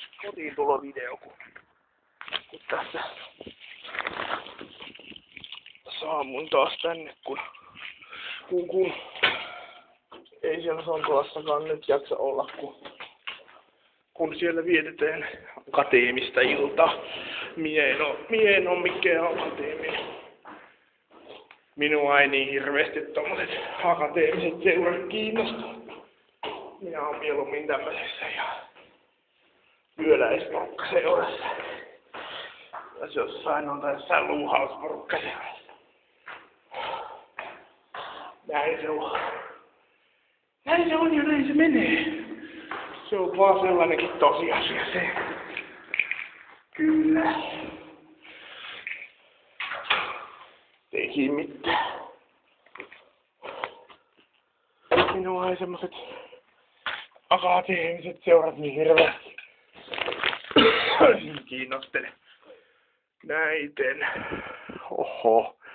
kotiin tulovideo, kun tässä saamuin taas tänne, kun ei siellä Sonkolassakaan nyt jaksa olla, kun siellä vietetään akateemista iltaa. Mie en oo mikään akateeminen. Minua ei niin hirveesti tommoset akateemiset seurat kiinnosta. Minä oon mieluummin tämmöisessä ihan työläisporukkaseurassa. Jos jossain on tässä luuhausporukkaseurassa. Näin se on. Näin se on ja näin se menee. Se on vaan sellainenkin tosiasia se. Kyllä. Ei mitään. Minua ei semmoset akateemiset seurat niin hirveästi kiinnostele. Näiten. Oho.